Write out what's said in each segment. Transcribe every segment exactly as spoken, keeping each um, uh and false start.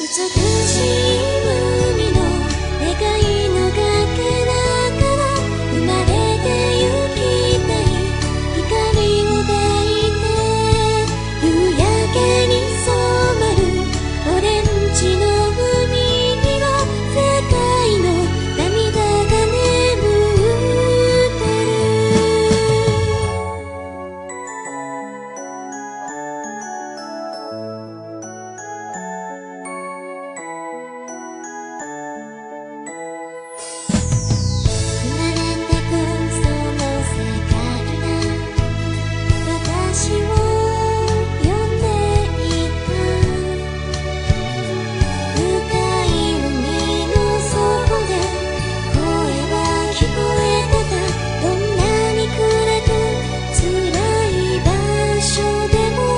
しい海の願いのかけらから生まれてゆきたい光を抱いて夕焼けに染まるオレンジの海には世界の涙が眠って生まれてくその世界が私を呼んでいた深い海の底で声は聞こえてたどんなに暗く辛い場所でも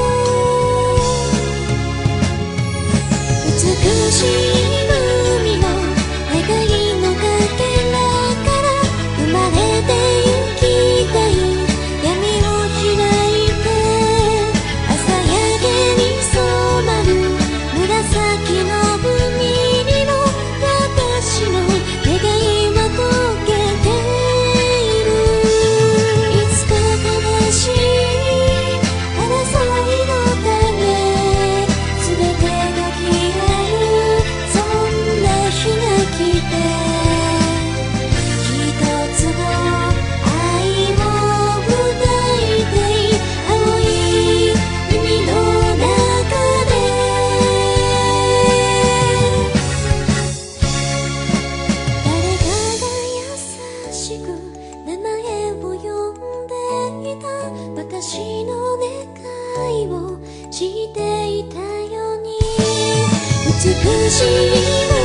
美しい海の願いのかけらから生まれてゆきたい闇を開いて朝焼けに染まる紫の海にも私の願いは溶けているいつか悲しい争いの種すべてが消えるそんな日が来て一つの愛を歌いたい青い海の中で誰かが優しく名前を呼んでいた私の願いをしていたように美しい